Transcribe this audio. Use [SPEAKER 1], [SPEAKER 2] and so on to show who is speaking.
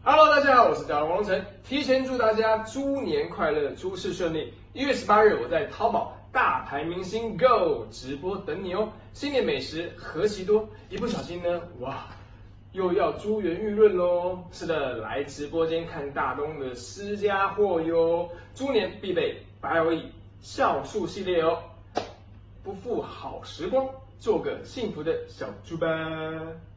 [SPEAKER 1] Hello， 大家好，我是导王龙成，提前祝大家猪年快乐，诸事顺利。1月18日，我在淘宝大牌明星 Go 直播等你哦。新年美食何其多，一不小心呢，哇，又要珠圆玉润喽。是的，来直播间看大东的私家货哟。猪年必备白欧意酵素系列哦，不负好时光，做个幸福的小猪吧。